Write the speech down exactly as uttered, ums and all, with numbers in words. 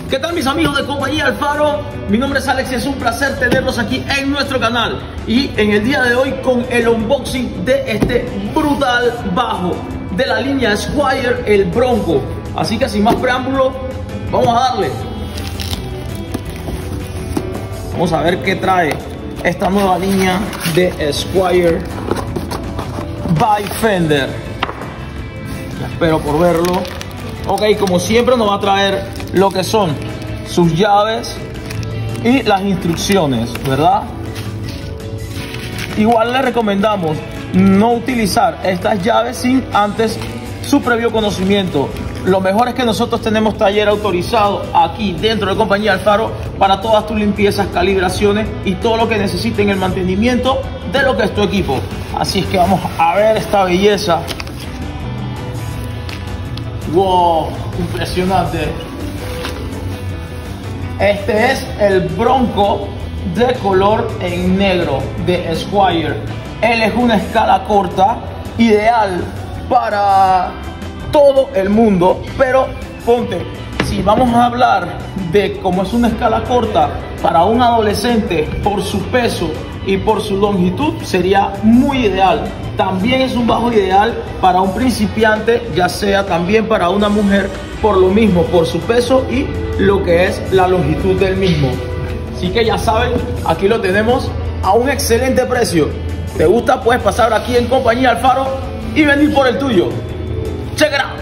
¿Qué tal mis amigos de Compañía Alfaro? Mi nombre es Alex y es un placer tenerlos aquí en nuestro canal. Y en el día de hoy con el unboxing de este brutal bajo de la línea Squier, el Bronco. Así que sin más preámbulo, vamos a darle. Vamos a ver qué trae esta nueva línea de Squier by Fender. Espero por verlo. Ok, como siempre nos va a traer lo que son sus llaves y las instrucciones, ¿verdad? Igual le recomendamos no utilizar estas llaves sin antes su previo conocimiento. Lo mejor es que nosotros tenemos taller autorizado aquí dentro de Compañía Alfaro para todas tus limpiezas, calibraciones y todo lo que necesiten el mantenimiento de lo que es tu equipo. Así es que vamos a ver esta belleza. Wow, impresionante. Este es el Bronco de color en negro de Squier. Él es una escala corta, ideal para todo el mundo, pero ponte, si vamos a hablar de cómo es una escala corta para un adolescente por su peso y por su longitud, sería muy ideal. También es un bajo ideal para un principiante, ya sea también para una mujer, por lo mismo, por su peso y lo que es la longitud del mismo. Así que ya saben, aquí lo tenemos a un excelente precio. ¿Te gusta? Puedes pasar aquí en Compañía Alfaro y venir por el tuyo. Check it out.